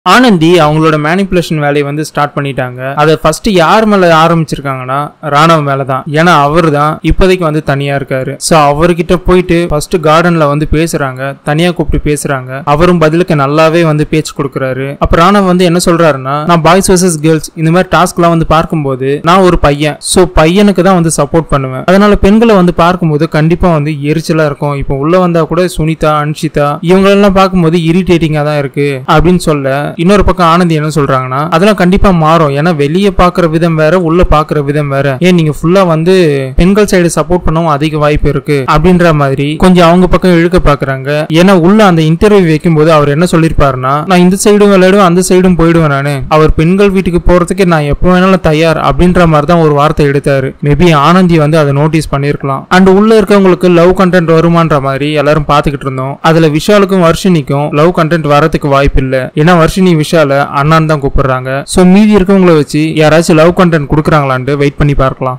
ஆனந்தி அவங்களோட மேனிபுலேஷன் வேலையை வந்து ஸ்டார்ட் பண்ணிட்டாங்க. அதை ஃபர்ஸ்ட் யார் மேல ஆரம்பிச்சிருக்காங்கன்னா ராணவ் மேலதான். ஏன்னா அவர் தான் இப்போதைக்கு வந்து தனியா இருக்காரு. சோ அவர்கிட்ட போயிட்டு ஃபர்ஸ்ட் கார்டன்ல வந்து பேசுறாங்க, தனியா கூப்பிட்டு பேசுறாங்க. அவரும் பதிலுக்கு நல்லாவே வந்து பேச்சு கொடுக்குறாரு. அப்ப ராணவ் வந்து என்ன சொல்றாருன்னா, நான் பாய்ஸ் வர்சஸ் கேர்ள்ஸ் இந்த மாதிரி டாஸ்க் எல்லாம் வந்து பார்க்கும்போது நான் ஒரு பையன், சோ பையனுக்கு தான் வந்து சப்போர்ட் பண்ணுவேன். அதனால பெண்களை வந்து பார்க்கும்போது கண்டிப்பா வந்து எரிச்சலா இருக்கும். இப்போ உள்ள வந்தா கூட சுனிதா, அன்ஷிதா இவங்களெல்லாம் பார்க்கும்போது இரிட்டேட்டிங்கா தான் இருக்கு அப்படின்னு சொல்ல, இன்னொரு பக்கம் ஆனந்தி என்ன சொல்றாங்கன்னா, அதெல்லாம் கண்டிப்பா மாறும். ஏன்னா வெளியே பாக்குற விதம் வேற, உள்ள பாக்குற விதம் வேற. ஏன் நீங்க ஃபுல்லா வந்து பெண்கள் சைடு சப்போர்ட் பண்ணவும் அதிக வாய்ப்பு இருக்கு அப்படின்ற மாதிரி கொஞ்சம் அவங்க பக்கம் இழுக்க பாக்குறாங்க. ஏன்னா உள்ள அந்த இன்டர்வியூ வைக்கும் போது அவர் என்ன சொல்லிருப்பாருன்னா, நான் இந்த சைடும் விளையாடுவேன், அந்த சைடும் போயிடுவேன். நானு அவர் பெண்கள் வீட்டுக்கு போறதுக்கு நான் எப்ப வேணாலும் தயார் அப்படின்ற மாதிரி தான் ஒரு வார்த்தை எடுத்தாரு. மேபி ஆனந்தி வந்து அதை நோட்டீஸ் பண்ணிருக்கலாம். அண்ட் உள்ள இருக்கவங்களுக்கு லவ் கண்டென்ட் வருமான்ற மாதிரி எல்லாரும் பாத்துக்கிட்டு இருந்தோம். அதுல விஷாலுக்கும் வர்ஷினிக்கும் லவ் கண்டென்ட் வரதுக்கு வாய்ப்பு இல்ல. ஏன்னா வர்ஷினி விஷால அண்ணான்னு தான் கூப்பிடுறாங்க. சோ மீதி இருக்கவங்களை வச்சு யாராச்சும் லவ் கண்டென்ட் கொடுக்குறாங்களான்னு வெயிட் பண்ணி பார்க்கலாம்.